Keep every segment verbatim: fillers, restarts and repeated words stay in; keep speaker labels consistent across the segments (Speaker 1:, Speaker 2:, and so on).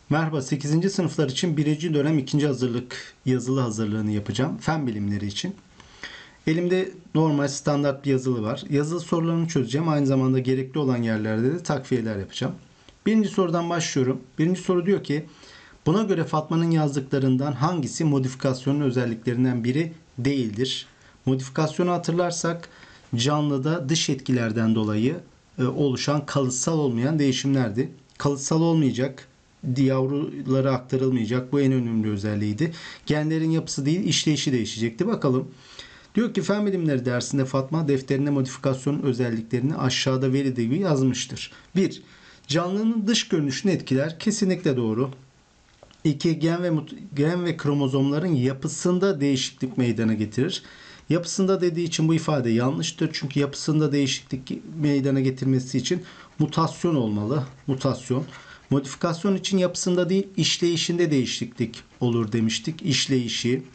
Speaker 1: Merhaba, sekizinci sınıflar için birinci dönem ikinci hazırlık yazılı hazırlığını yapacağım. Fen bilimleri için. Elimde normal standart bir yazılı var. Yazılı sorularını çözeceğim. Aynı zamanda gerekli olan yerlerde de takviyeler yapacağım. Birinci sorudan başlıyorum. Birinci soru diyor ki, buna göre Fatma'nın yazdıklarından hangisi modifikasyonun özelliklerinden biri değildir? Modifikasyonu hatırlarsak canlıda dış etkilerden dolayı e, oluşan kalıtsal olmayan değişimlerdi. Kalıtsal olmayacak, yavrulara aktarılmayacak. Bu en önemli özelliğiydi. Genlerin yapısı değil, işleyişi değişecekti. Bakalım. Diyor ki fen bilimleri dersinde Fatma defterine modifikasyonun özelliklerini aşağıda verildiği gibi yazmıştır. bir. Canlının dış görünüşünü etkiler. Kesinlikle doğru. iki. Gen ve, gen ve kromozomların yapısında değişiklik meydana getirir. Yapısında dediği için bu ifade yanlıştır. Çünkü yapısında değişiklik meydana getirmesi için mutasyon olmalı. Mutasyon. Modifikasyon için yapısında değil, işleyişinde değişiklik olur demiştik. İşleyişi.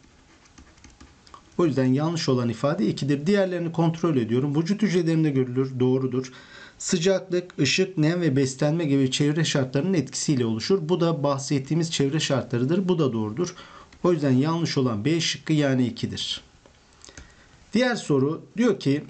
Speaker 1: O yüzden yanlış olan ifade ikidir. Diğerlerini kontrol ediyorum. Vücut hücrelerinde görülür. Doğrudur. Sıcaklık, ışık, nem ve beslenme gibi çevre şartlarının etkisiyle oluşur. Bu da bahsettiğimiz çevre şartlarıdır. Bu da doğrudur. O yüzden yanlış olan B şıkkı yani ikidir. Diğer soru diyor ki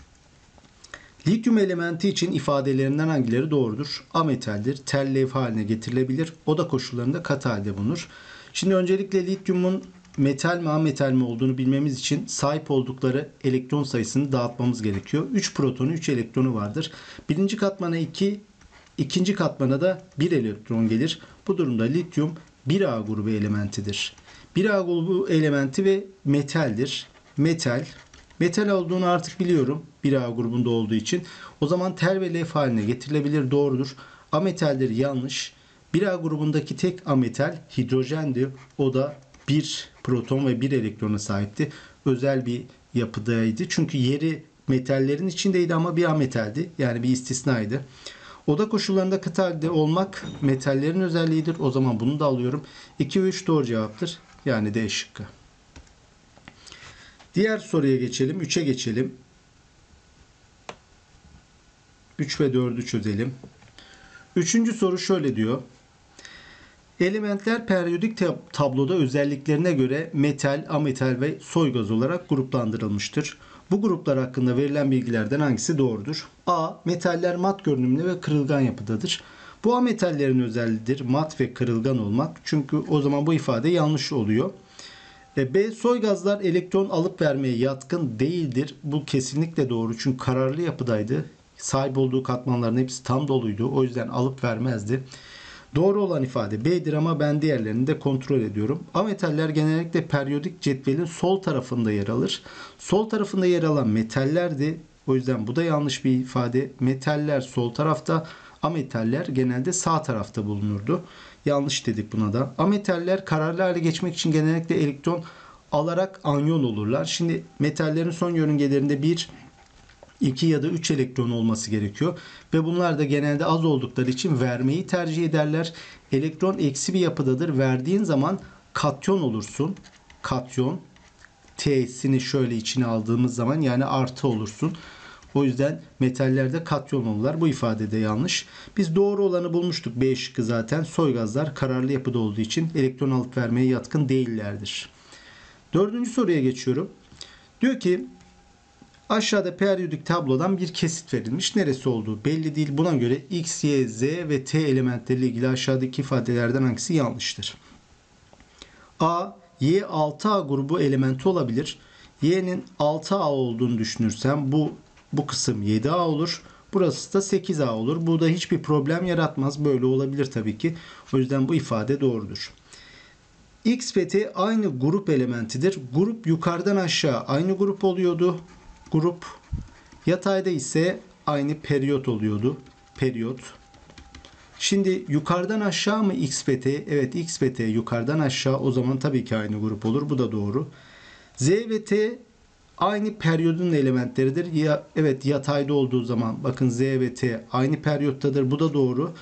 Speaker 1: lityum elementi için ifadelerinden hangileri doğrudur? Ametaldir. Tel levha haline getirilebilir. Oda koşullarında katı halde bulunur. Şimdi öncelikle lityumun metal mi ametal mi olduğunu bilmemiz için sahip oldukları elektron sayısını dağıtmamız gerekiyor. üç protonu üç elektronu vardır. Birinci katmana iki, ikinci katmana da bir elektron gelir. Bu durumda lityum bir A grubu elementidir. bir A grubu elementi ve metaldir. Metal. Metal olduğunu artık biliyorum. bir A grubunda olduğu için. O zaman tel ve lef haline getirilebilir. Doğrudur. Ametaldir. Yanlış. bir A grubundaki tek ametal hidrojendir. O da bir proton ve bir elektrona sahipti. Özel bir yapıdaydı. Çünkü yeri metallerin içindeydi ama bir ametaldi. Yani bir istisnaydı. Oda koşullarında katı halde olmak metallerin özelliğidir. O zaman bunu da alıyorum. iki ve üç doğru cevaptır. Yani D şıkkı. Diğer soruya geçelim. üçe geçelim. üç ve dördü çözelim. Üçüncü soru şöyle diyor. Elementler periyodik tabloda özelliklerine göre metal, ametal ve soy gaz olarak gruplandırılmıştır. Bu gruplar hakkında verilen bilgilerden hangisi doğrudur? A. Metaller mat görünümlü ve kırılgan yapıdadır. Bu ametallerin özelliğidir. Mat ve kırılgan olmak. Çünkü o zaman bu ifade yanlış oluyor. B. Soy gazlar elektron alıp vermeye yatkın değildir. Bu kesinlikle doğru. Çünkü kararlı yapıdaydı. Sahip olduğu katmanların hepsi tam doluydu. O yüzden alıp vermezdi. Doğru olan ifade B'dir ama ben diğerlerini de kontrol ediyorum. Ametaller genellikle periyodik cetvelin sol tarafında yer alır. Sol tarafında yer alan metallerdi. O yüzden bu da yanlış bir ifade. Metaller sol tarafta, ametaller genelde sağ tarafta bulunurdu. Yanlış dedik buna da. Ametaller kararlı hale geçmek için genellikle elektron alarak anyon olurlar. Şimdi metallerin son yörüngelerinde bir, iki ya da üç elektron olması gerekiyor. Ve bunlar da genelde az oldukları için vermeyi tercih ederler. Elektron eksi bir yapıdadır. Verdiğin zaman katyon olursun. Katyon. T'sini şöyle içine aldığımız zaman yani artı olursun. O yüzden metallerde katyon olurlar. Bu ifade de yanlış. Biz doğru olanı bulmuştuk. B şıkkı zaten. Soy gazlar kararlı yapıda olduğu için elektron alıp vermeye yatkın değillerdir. Dördüncü soruya geçiyorum. Diyor ki aşağıda periyodik tablodan bir kesit verilmiş. Neresi olduğu belli değil. Buna göre X, Y, Z ve T elementleriyle ilgili aşağıdaki ifadelerden hangisi yanlıştır? A. Y altı A grubu elementi olabilir. Y'nin altı A olduğunu düşünürsem bu bu kısım yedi A olur. Burası da sekiz A olur. Bu da hiçbir problem yaratmaz. Böyle olabilir tabii ki. O yüzden bu ifade doğrudur. X ve T aynı grup elementidir. Grup yukarıdan aşağı aynı grup oluyordu. Grup yatayda ise aynı periyot oluyordu. Periyot. Şimdi yukarıdan aşağı mı X ve T? Evet, X ve T yukarıdan aşağı, o zaman tabii ki aynı grup olur. Bu da doğru. Z ve T aynı periyodun elementleridir. Ya, evet, yatayda olduğu zaman bakın Z ve T aynı periyottadır. Bu da doğru.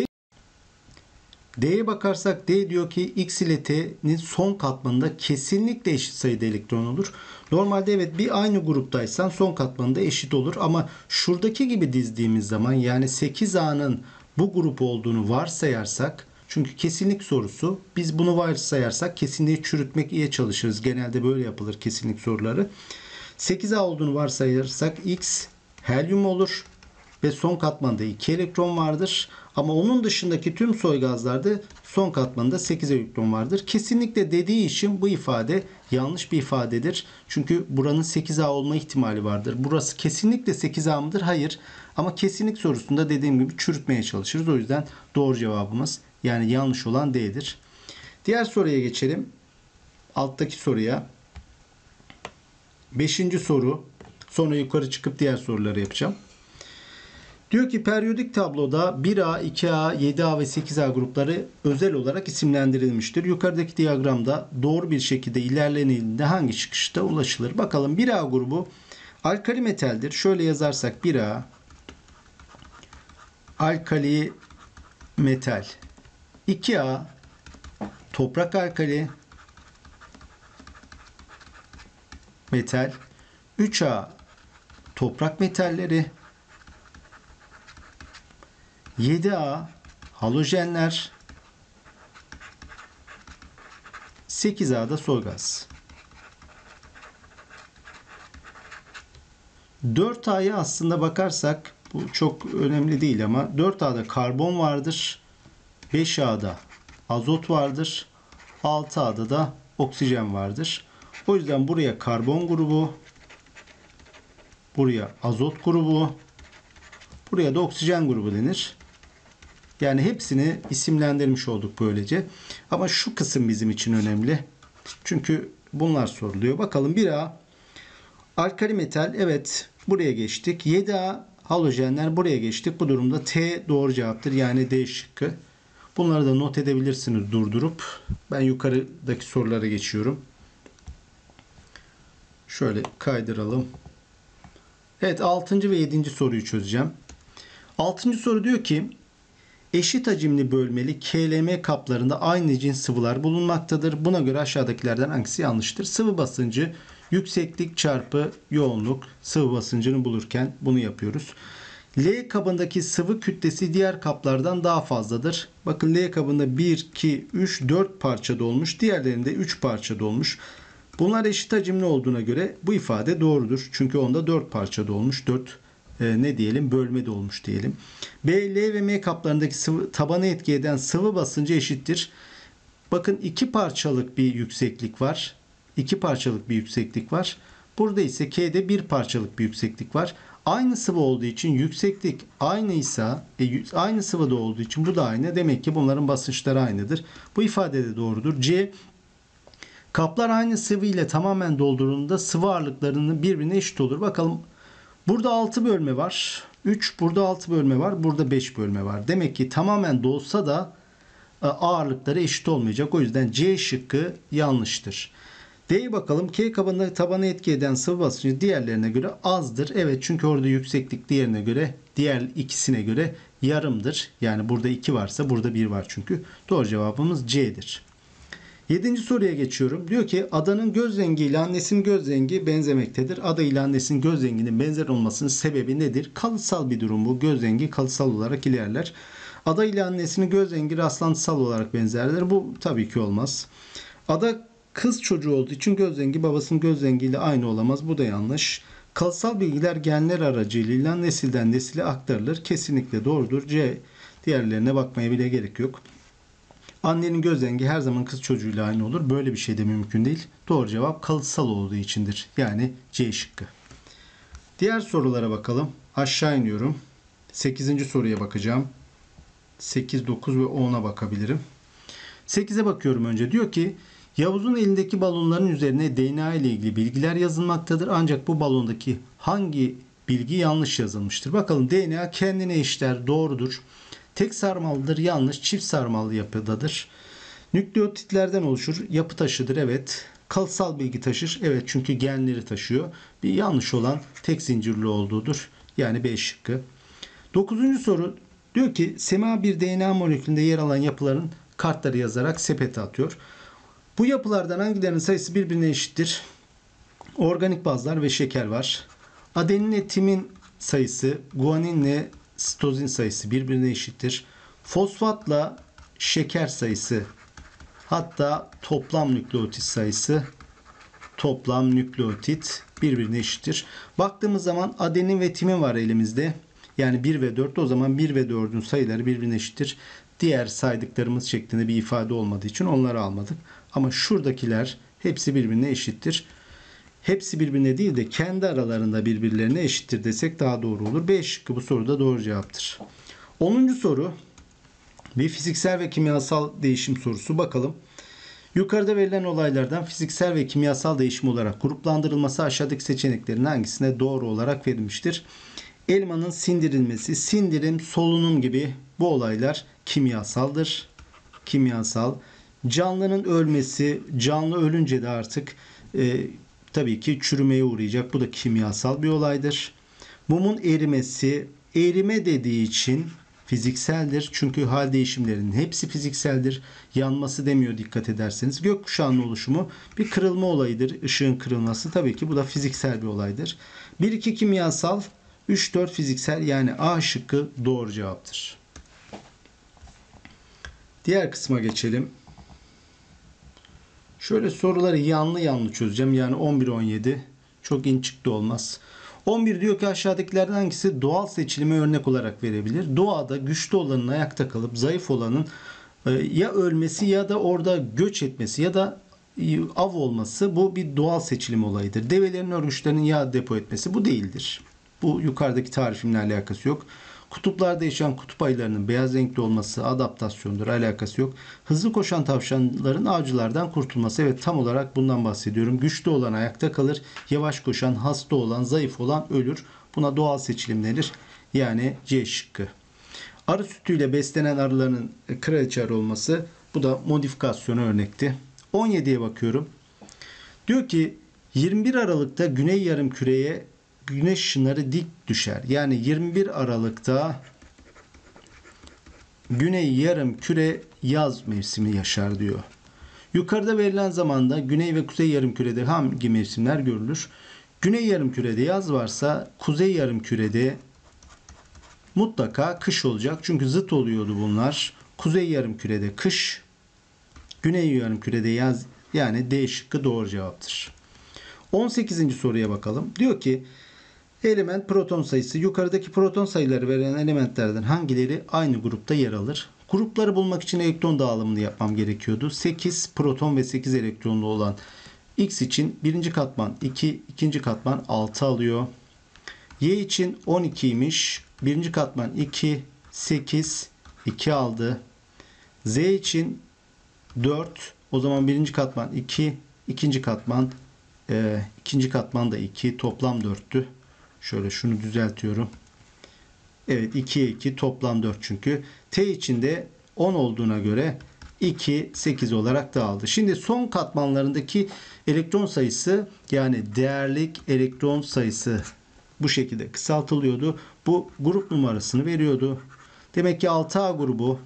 Speaker 1: D'ye bakarsak D diyor ki X ile T'nin son katmanında kesinlikle eşit sayıda elektron olur. Normalde evet bir aynı gruptaysan son katmanında eşit olur ama şuradaki gibi dizdiğimiz zaman yani sekiz A'nın bu grup olduğunu varsayarsak Çünkü kesinlik sorusu, biz bunu varsayarsak kesinliği çürütmeye çalışırız. Genelde böyle yapılır kesinlik soruları. sekiz A olduğunu varsayarsak X helyum olur ve son katmanda iki elektron vardır. Ama onun dışındaki tüm soy gazlarda son katmanda sekiz elektron vardır. Kesinlikle dediği için bu ifade yanlış bir ifadedir. Çünkü buranın sekiz A olma ihtimali vardır. Burası kesinlikle sekiz A mıdır? Hayır. Ama kesinlik sorusunda dediğim gibi çürütmeye çalışırız. O yüzden doğru cevabımız, yani yanlış olan D'dir. Diğer soruya geçelim. Alttaki soruya. Beşinci soru. Sonra yukarı çıkıp diğer soruları yapacağım. Diyor ki periyodik tabloda bir A, iki A, yedi A ve sekiz A grupları özel olarak isimlendirilmiştir. Yukarıdaki diyagramda doğru bir şekilde ilerlenildiğinde hangi çıkışta ulaşılır? Bakalım, bir A grubu alkali metaldir. Şöyle yazarsak bir A alkali metal, iki A toprak alkali metal, üç A toprak metalleri, yedi A halojenler, sekiz A'da soy gaz. dört A'ya aslında bakarsak bu çok önemli değil ama dört A'da karbon vardır. beş A'da azot vardır. altı A'da da oksijen vardır. O yüzden buraya karbon grubu, buraya azot grubu, buraya da oksijen grubu denir. Yani hepsini isimlendirmiş olduk böylece. Ama şu kısım bizim için önemli. Çünkü bunlar soruluyor. Bakalım, bir A alkali metal, evet buraya geçtik. yedi A halojenler, buraya geçtik. Bu durumda T doğru cevaptır. Yani D şıkkı. Bunları da not edebilirsiniz durdurup. Ben yukarıdaki sorulara geçiyorum. Şöyle kaydıralım. Evet, altıncı ve yedinci soruyu çözeceğim. altıncı soru diyor ki eşit hacimli bölmeli K L M kaplarında aynı cins sıvılar bulunmaktadır. Buna göre aşağıdakilerden hangisi yanlıştır? Sıvı basıncı yükseklik çarpı yoğunluk, sıvı basıncını bulurken bunu yapıyoruz. L kabındaki sıvı kütlesi diğer kaplardan daha fazladır. Bakın, L kabında bir, iki, üç, dört parça dolmuş. Diğerlerinde üç parça dolmuş. Bunlar eşit hacimli olduğuna göre bu ifade doğrudur. Çünkü onda dört parça dolmuş. dört e, ne diyelim? Bölme dolmuş diyelim. B, L ve M kaplarındaki sıvı, tabanı etki eden sıvı basıncı eşittir. Bakın, iki parçalık bir yükseklik var. iki parçalık bir yükseklik var. Burada ise K'de bir parçalık bir yükseklik var. Aynı sıvı olduğu için yükseklik aynıysa, e, aynı sıvıda olduğu için bu da aynı. Demek ki bunların basınçları aynıdır. Bu ifade de doğrudur. C, kaplar aynı sıvı ile tamamen doldurulduğunda sıvı ağırlıklarının birbirine eşit olur. Bakalım, burada altı bölme var. üç, burada altı bölme var. Burada beş bölme var. Demek ki tamamen dolsa da ağırlıkları eşit olmayacak. O yüzden C şıkkı yanlıştır. D'ye bakalım. K kabında tabanı etki eden sıvı basıncı diğerlerine göre azdır. Evet, çünkü orada yükseklik diğerine göre, diğer ikisine göre yarımdır. Yani burada iki varsa burada bir var çünkü. Doğru cevabımız C'dir. Yedinci soruya geçiyorum. Diyor ki adanın göz rengi ile annesinin göz rengi benzemektedir. Ada ile annesinin göz renginin benzer olmasının sebebi nedir? Kalıtsal bir durum bu. Göz rengi kalıtsal olarak ilerler. Ada ile annesinin göz rengi rastlantısal olarak benzerler. Bu tabii ki olmaz. Ada kız çocuğu olduğu için göz rengi babasının göz rengiyle aynı olamaz. Bu da yanlış. Kalıtsal bilgiler genler aracılığıyla nesilden nesile aktarılır. Kesinlikle doğrudur. C. Diğerlerine bakmaya bile gerek yok. Annenin göz rengi her zaman kız çocuğuyla aynı olur. Böyle bir şey de mümkün değil. Doğru cevap kalıtsal olduğu içindir. Yani C şıkkı. Diğer sorulara bakalım. Aşağı iniyorum. sekizinci soruya bakacağım. sekiz, dokuz ve on'a bakabilirim. sekize bakıyorum önce. Diyor ki Yavuz'un elindeki balonların üzerine D N A ile ilgili bilgiler yazılmaktadır. Ancak bu balondaki hangi bilgi yanlış yazılmıştır? Bakalım, D N A kendine eşler, doğrudur. Tek sarmallıdır, yanlış. Çift sarmallı yapıdadır. Nükleotitlerden oluşur, yapı taşıdır, evet. Kalıtsal bilgi taşır, evet, çünkü genleri taşıyor. Bir yanlış olan tek zincirli olduğudur. Yani B şıkkı. Dokuzuncu soru diyor ki Sema bir D N A molekülünde yer alan yapıların kartları yazarak sepete atıyor. Bu yapılardan hangilerinin sayısı birbirine eşittir? Organik bazlar ve şeker var. Adeninle timin sayısı, guaninle sitozin sayısı birbirine eşittir. Fosfatla şeker sayısı hatta toplam nükleotit sayısı toplam nükleotit birbirine eşittir. Baktığımız zaman adenin ve timin var elimizde. Yani bir ve dört. O zaman bir ve dördün sayıları birbirine eşittir. Diğer saydıklarımız şeklinde bir ifade olmadığı için onları almadık. Ama şuradakiler hepsi birbirine eşittir. Hepsi birbirine değil de kendi aralarında birbirlerine eşittir desek daha doğru olur. B şıkkı bu soruda doğru cevaptır. onuncu soru bir fiziksel ve kimyasal değişim sorusu. Bakalım. Yukarıda verilen olaylardan fiziksel ve kimyasal değişim olarak gruplandırılması aşağıdaki seçeneklerin hangisine doğru olarak verilmiştir? Elmanın sindirilmesi, sindirim, solunum gibi bu olaylar kimyasaldır. Kimyasal. Canlının ölmesi, canlı ölünce de artık e, tabii ki çürümeye uğrayacak. Bu da kimyasal bir olaydır. Mumun erimesi, erime dediği için fizikseldir. Çünkü hal değişimlerinin hepsi fizikseldir. Yanması demiyor dikkat ederseniz. Gökkuşağının oluşumu bir kırılma olayıdır. Işığın kırılması tabii ki bu da fiziksel bir olaydır. bir iki kimyasal, üç dört fiziksel, yani A şıkkı doğru cevaptır. Diğer kısma geçelim. Şöyle soruları yanlı yanlı çözeceğim. Yani on bir on yedi. Çok in çıktı olmaz. on bir diyor ki aşağıdakilerden hangisi doğal seçilime örnek olarak verebilir? Doğada güçlü olanın ayakta kalıp zayıf olanın e, ya ölmesi ya da orada göç etmesi ya da e, av olması, bu bir doğal seçilim olayıdır. Develerin örgüçlerinin yağ depo etmesi bu değildir. Bu yukarıdaki tarifimle alakası yok. Kutuplarda yaşayan kutup ayılarının beyaz renkli olması adaptasyondur, alakası yok. Hızlı koşan tavşanların avcılardan kurtulması, evet tam olarak bundan bahsediyorum. Güçlü olan ayakta kalır, yavaş koşan, hasta olan, zayıf olan ölür. Buna doğal seçilim denir. Yani C şıkkı. Arı sütüyle beslenen arıların kraliçe arı olması, bu da modifikasyona örnekti. on yediye bakıyorum. Diyor ki yirmi bir Aralık'ta Güney Yarımküre'ye güneş ışınları dik düşer. Yani yirmi bir Aralık'ta Güney Yarımküre yaz mevsimi yaşar diyor. Yukarıda verilen zamanda Güney ve Kuzey Yarımküre'de hangi mevsimler görülür? Güney Yarımküre'de yaz varsa Kuzey Yarımküre'de mutlaka kış olacak. Çünkü zıt oluyordu bunlar. Kuzey Yarımküre'de kış, Güney Yarımküre'de yaz, yani D şıkkı doğru cevaptır. on sekizinci soruya bakalım. Diyor ki element proton sayısı, yukarıdaki proton sayıları veren elementlerden hangileri aynı grupta yer alır? Grupları bulmak için elektron dağılımını yapmam gerekiyordu. sekiz proton ve sekiz elektronlu olan X için birinci katman iki, ikinci katman altı alıyor. Y için on ikiymiş. Birinci katman iki, sekiz, iki aldı. Z için dört. O zaman birinci katman iki, ikinci katman e, ikinci katman da iki, toplam dörttü. Şöyle şunu düzeltiyorum. Evet, ikiye iki toplam dört çünkü. T için de on olduğuna göre iki, sekiz olarak dağıldı. Şimdi son katmanlarındaki elektron sayısı, yani değerlik elektron sayısı bu şekilde kısaltılıyordu. Bu grup numarasını veriyordu. Demek ki altı A grubu,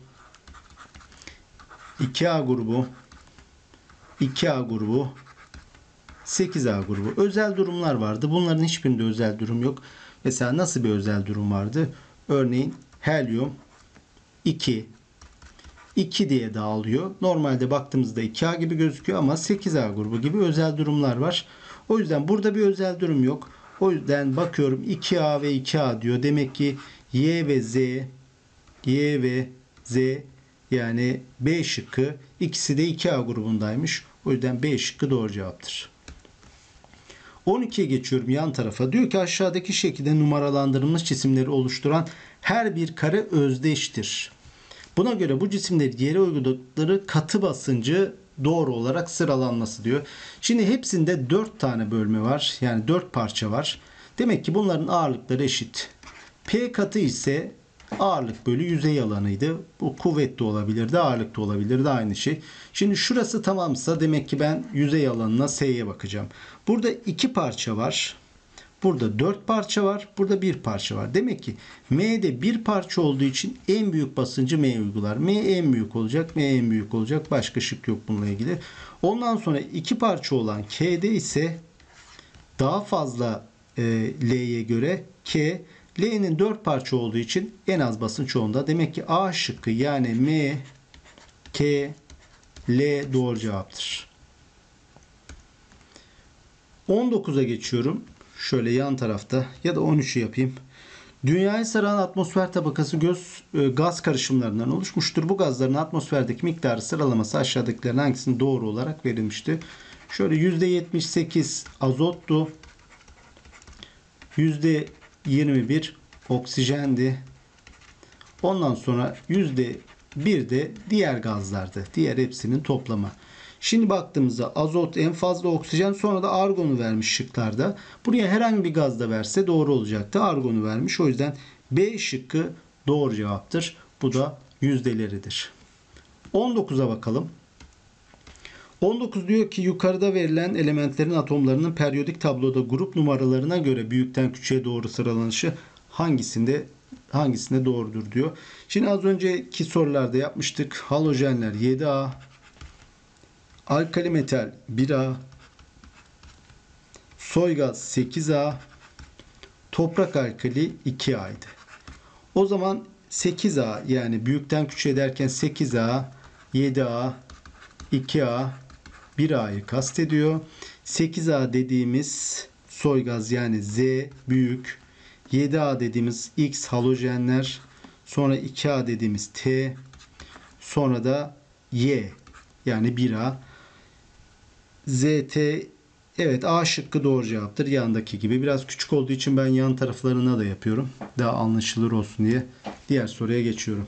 Speaker 1: iki A grubu, iki A grubu, sekiz A grubu. Özel durumlar vardı. Bunların hiçbirinde özel durum yok. Mesela nasıl bir özel durum vardı? Örneğin helyum iki, iki diye dağılıyor. Normalde baktığımızda iki A gibi gözüküyor ama sekiz A grubu gibi özel durumlar var. O yüzden burada bir özel durum yok. O yüzden bakıyorum iki A ve iki A diyor. Demek ki Y ve Z, Y ve Z, yani B şıkkı, ikisi de iki A grubundaymış. O yüzden B şıkkı doğru cevaptır. on ikiye geçiyorum yan tarafa. Diyor ki aşağıdaki şekilde numaralandırılmış cisimleri oluşturan her bir kare özdeştir. Buna göre bu cisimleri yere uyguladıkları katı basıncı doğru olarak sıralanması diyor. Şimdi hepsinde dört tane bölme var. Yani dört parça var. Demek ki bunların ağırlıkları eşit. P katı ise ağırlık bölü yüzey alanıydı. Bu kuvvet de olabilirdi, ağırlık da olabilirdi, aynı şey. Şimdi şurası tamamsa demek ki ben yüzey alanına S'ye bakacağım. Burada iki parça var. Burada dört parça var. Burada bir parça var. Demek ki M'de bir parça olduğu için en büyük basıncı M uygular. M en büyük olacak. M en büyük olacak. Başka şık yok bununla ilgili. Ondan sonra iki parça olan K'de ise daha fazla e, L'ye göre K, L'nin dört parça olduğu için en az basınç onda. Demek ki A şıkkı, yani M T, L doğru cevaptır. on dokuza geçiyorum. Şöyle yan tarafta ya da on üçü yapayım. Dünyayı saran atmosfer tabakası göz, e, gaz karışımlarından oluşmuştur. Bu gazların atmosferdeki miktarı sıralaması aşağıdakilerin hangisinin doğru olarak verilmişti? Şöyle yüzde yetmiş sekiz azottu. yüzde yirmi bir oksijendi. Ondan sonra yüzde bir de diğer gazlardı. Diğer hepsinin toplamı. Şimdi baktığımızda azot en fazla, oksijen, sonra da argonu vermiş şıklarda. Buraya herhangi bir gaz da verse doğru olacaktı. Argonu vermiş. O yüzden B şıkkı doğru cevaptır. Bu da yüzdeleridir. on dokuza bakalım. on dokuz diyor ki yukarıda verilen elementlerin atomlarının periyodik tabloda grup numaralarına göre büyükten küçüğe doğru sıralanışı hangisinde hangisinde doğrudur diyor. Şimdi az önceki sorularda yapmıştık. Halojenler yedi A, alkali metal bir A, soy gaz sekiz A, toprak alkali iki A'ydı. O zaman sekiz A, yani büyükten küçüğe derken sekiz A, yedi A, iki A, bir A'yı kastediyor. sekiz A dediğimiz soy gaz yani Z büyük. yedi A dediğimiz X halojenler. Sonra iki A dediğimiz T. Sonra da Y yani bir A. Z, T, evet A şıkkı doğru cevaptır. Yandaki gibi. Biraz küçük olduğu için ben yan taraflarına da yapıyorum. Daha anlaşılır olsun diye. Diğer soruya geçiyorum.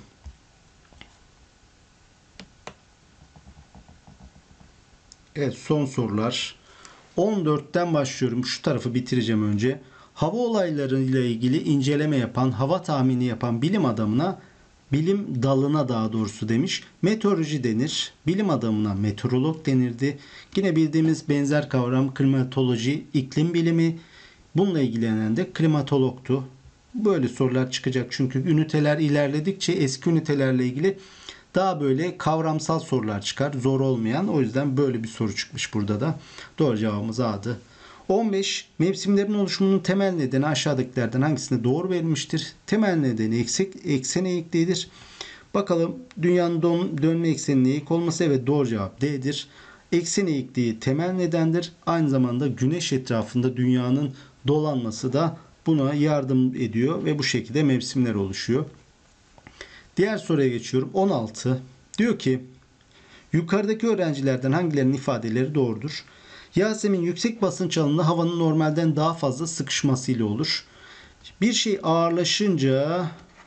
Speaker 1: Evet, son sorular. on dörtten başlıyorum. Şu tarafı bitireceğim önce. Hava olaylarıyla ilgili inceleme yapan, hava tahmini yapan bilim adamına, bilim dalına daha doğrusu demiş, meteoroloji denir. Bilim adamına meteorolog denirdi. Yine bildiğimiz benzer kavram klimatoloji, iklim bilimi. Bununla ilgilenen de klimatologtu. Böyle sorular çıkacak çünkü üniteler ilerledikçe eski ünitelerle ilgili daha böyle kavramsal sorular çıkar. Zor olmayan. O yüzden böyle bir soru çıkmış burada da. Doğru cevabımız A'dı. on beş. Mevsimlerin oluşumunun temel nedeni aşağıdakilerden hangisine doğru verilmiştir? Temel nedeni eksik, eksen eğikliğidir. Bakalım dünyanın dön, dönme eksenine eğik olması, evet doğru cevap D'dir. Eksen eğikliği temel nedendir. Aynı zamanda güneş etrafında dünyanın dolanması da buna yardım ediyor ve bu şekilde mevsimler oluşuyor. Diğer soruya geçiyorum. on altı. Diyor ki yukarıdaki öğrencilerden hangilerinin ifadeleri doğrudur? Yasemin yüksek basınç alanında havanın normalden daha fazla sıkışmasıyla olur. Bir şey ağırlaşınca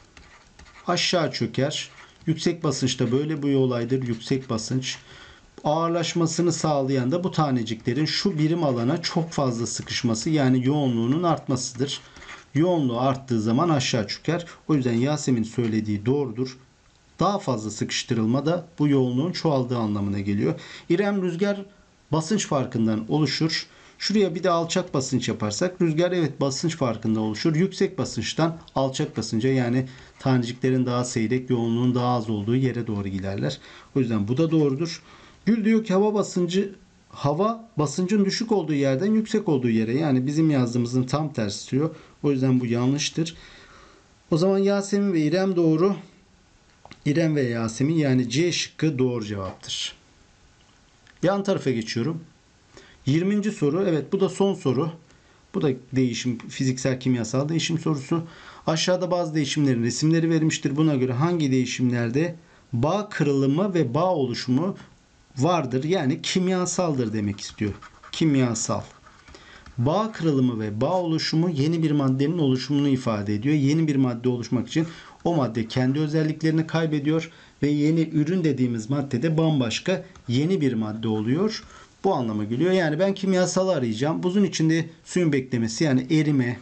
Speaker 1: aşağı çöker. Yüksek basınçta böyle bir olaydır. Yüksek basınç ağırlaşmasını sağlayan da bu taneciklerin şu birim alana çok fazla sıkışması, yani yoğunluğunun artmasıdır. Yoğunluğu arttığı zaman aşağı çöker. O yüzden Yasemin söylediği doğrudur. Daha fazla sıkıştırılma da bu yoğunluğun çoğaldığı anlamına geliyor. İrem rüzgar basınç farkından oluşur. Şuraya bir de alçak basınç yaparsak rüzgar evet basınç farkında oluşur. Yüksek basınçtan alçak basınca, yani taneciklerin daha seyrek, yoğunluğun daha az olduğu yere doğru ilerler. O yüzden bu da doğrudur. Gül diyor ki hava basıncı hava basıncın düşük olduğu yerden yüksek olduğu yere, yani bizim yazdığımızın tam tersi diyor. O yüzden bu yanlıştır. O zaman Yasemin ve İrem doğru. İrem ve Yasemin, yani C şıkkı doğru cevaptır. Yan tarafa geçiyorum. yirminci soru. Evet, bu da son soru. Bu da değişim, fiziksel kimyasal değişim sorusu. Aşağıda bazı değişimlerin resimleri verilmiştir. Buna göre hangi değişimlerde bağ kırılımı ve bağ oluşumu vardır? Yani kimyasaldır demek istiyor. Kimyasal. Bağ kırılımı ve bağ oluşumu yeni bir maddenin oluşumunu ifade ediyor. Yeni bir madde oluşmak için o madde kendi özelliklerini kaybediyor ve yeni ürün dediğimiz madde de bambaşka yeni bir madde oluyor. Bu anlama geliyor. Yani ben kimyasalı arayacağım. Buzun içinde suyun beklemesi, yani erime.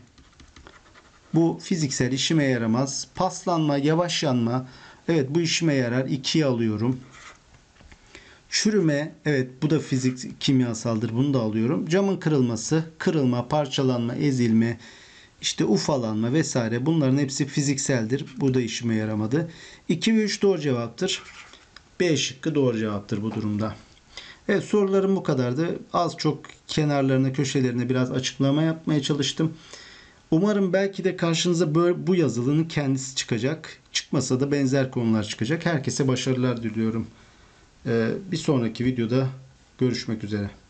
Speaker 1: Bu fiziksel, işime yaramaz. Paslanma, yavaş yanma. Evet, bu işime yarar. ikiye alıyorum. Çürüme, evet bu da fizik kimyasaldır. Bunu da alıyorum. Camın kırılması, kırılma, parçalanma, ezilme, işte ufalanma vesaire, bunların hepsi fizikseldir. Bu da işime yaramadı. iki ve üç doğru cevaptır. B şıkkı doğru cevaptır bu durumda. Evet, sorularım bu kadardı. Az çok kenarlarına, köşelerine biraz açıklama yapmaya çalıştım. Umarım belki de karşınıza böyle, bu yazılının kendisi çıkacak. Çıkmasa da benzer konular çıkacak. Herkese başarılar diliyorum. Ee, bir sonraki videoda görüşmek üzere.